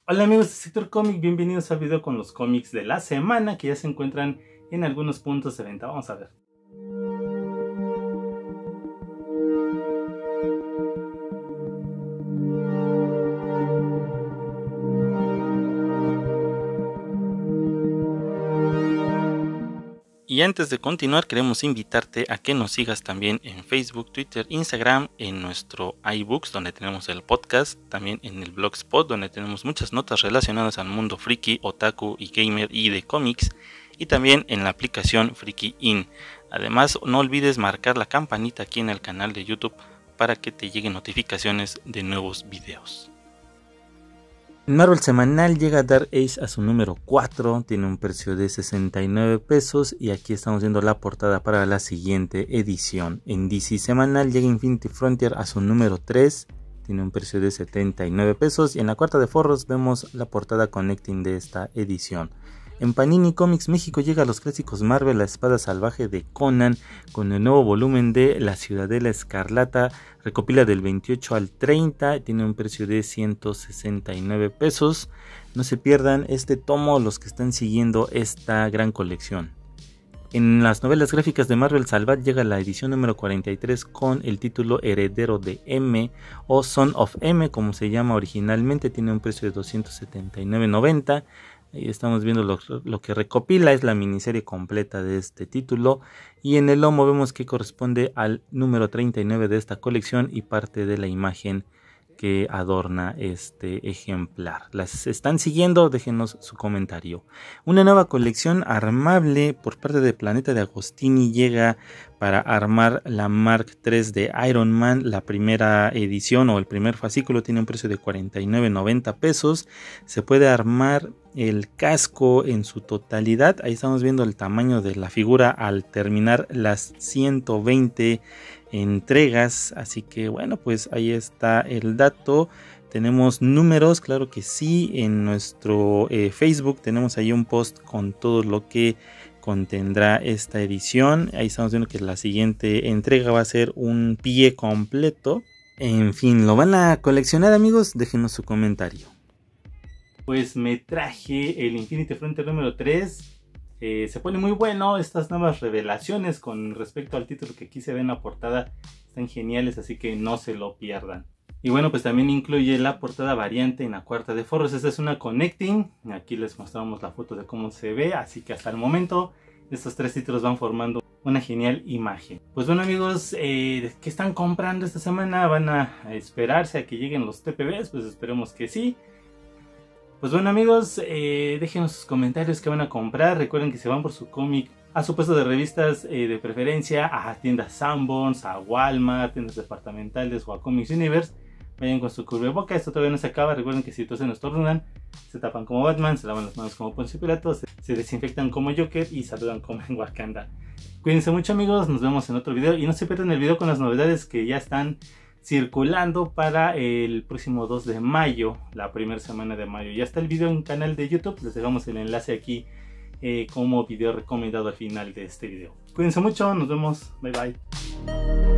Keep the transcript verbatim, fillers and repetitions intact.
Hola amigos de Sector Cómic, bienvenidos al video con los cómics de la semana que ya se encuentran en algunos puntos de venta. Vamos a ver. Y antes de continuar, queremos invitarte a que nos sigas también en Facebook, Twitter, Instagram, en nuestro iBooks donde tenemos el podcast, también en el Blogspot donde tenemos muchas notas relacionadas al mundo friki, otaku y gamer y de cómics, y también en la aplicación Friki In. Además, no olvides marcar la campanita aquí en el canal de YouTube para que te lleguen notificaciones de nuevos videos. Marvel semanal llega Dark Age a su número cuatro, tiene un precio de sesenta y nueve pesos y aquí estamos viendo la portada para la siguiente edición. En D C semanal llega Infinity Frontier a su número tres, tiene un precio de setenta y nueve pesos y en la cuarta de forros vemos la portada connecting de esta edición. En Panini Comics México llega a los clásicos Marvel La Espada Salvaje de Conan con el nuevo volumen de La Ciudadela Escarlata, recopila del veintiocho al treinta, tiene un precio de ciento sesenta y nueve pesos. No se pierdan este tomo los que están siguiendo esta gran colección. En las novelas gráficas de Marvel Salvat llega la edición número cuarenta y tres con el título Heredero de M o Son of M como se llama originalmente, tiene un precio de doscientos setenta y nueve noventa. Ahí estamos viendo lo, lo que recopila, es la miniserie completa de este título y en el lomo vemos que corresponde al número treinta y nueve de esta colección y parte de la imagen que adorna este ejemplar. ¿Las están siguiendo? Déjenos su comentario. Una nueva colección armable por parte de Planeta de Agostini llega para armar la Mark tres de Iron Man. La primera edición o el primer fascículo tiene un precio de cuarenta y nueve noventa pesos. Se puede armar el casco en su totalidad. Ahí estamos viendo el tamaño de la figura al terminar las ciento veinte entregas, así que bueno, pues ahí está el dato. Tenemos números, claro que sí, en nuestro eh, Facebook tenemos ahí un post con todo lo que contendrá esta edición. Ahí estamos viendo que la siguiente entrega va a ser un pie completo. En fin, ¿lo van a coleccionar, amigos? Déjenos su comentario. Pues me traje el Infinity Frontier número tres. Eh, se pone muy bueno, estas nuevas revelaciones con respecto al título que aquí se ve en la portada están geniales, así que no se lo pierdan. Y bueno, pues también incluye la portada variante en la cuarta de forros. Esta es una connecting, aquí les mostramos la foto de cómo se ve, así que hasta el momento estos tres títulos van formando una genial imagen. Pues bueno amigos, eh, ¿qué están comprando esta semana? ¿Van a esperarse a que lleguen los T P Bs? Pues esperemos que sí. Pues bueno amigos, eh, déjenos sus comentarios que van a comprar. Recuerden que se van por su cómic a su puesto de revistas eh, de preferencia, a tiendas Sanborns, a Walmart, tiendas departamentales o a Comics Universe. Vayan con su cubreboca, esto todavía no se acaba. Recuerden que si tosen o estornudan, se tapan como Batman, se lavan las manos como Poncio Pilato, se, se desinfectan como Joker y saludan como en Wakanda. Cuídense mucho amigos, nos vemos en otro video y no se pierdan el video con las novedades que ya están circulando para el próximo dos de mayo, la primera semana de mayo. Ya está el video en el canal de YouTube, les dejamos el enlace aquí eh, como video recomendado al final de este video. Cuídense mucho, nos vemos, bye bye.